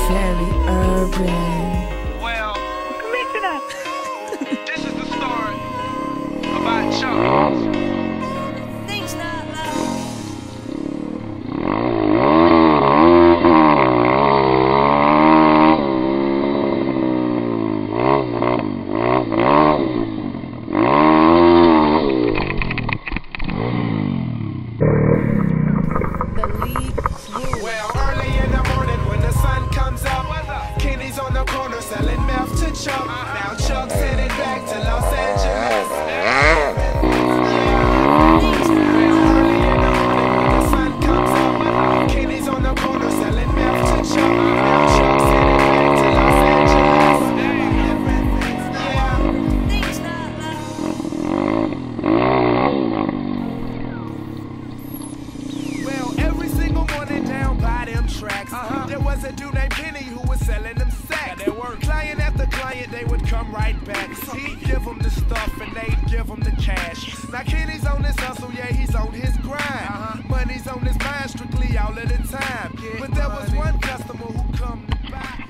very urban. Well, this is the story about Chuck. Things not Well, early in the morning when the sun comes up, Kenny's on the corner selling meth to Chuck. Now Chuck's headed back to Los Angeles. Early in the morning when the sun comes up, Kenny's on the corner selling meth to Chuck. Now Chuck's headed back to Los Angeles. things not Well, every single morning down by them tracks, there was a dude named Kenny who was selling them sacks. Client after client, they would come right back. He'd give them the stuff and they'd give him the cash. Now Kenny's on this hustle, yeah, he's on his grind. Money's on his mind strictly all of the time. But there was one customer who come to buy.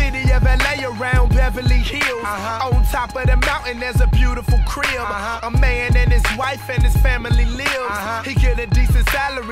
city of LA around Beverly Hills. On top of the mountain there's a beautiful crib. A man and his wife and his family live. He get a decent salary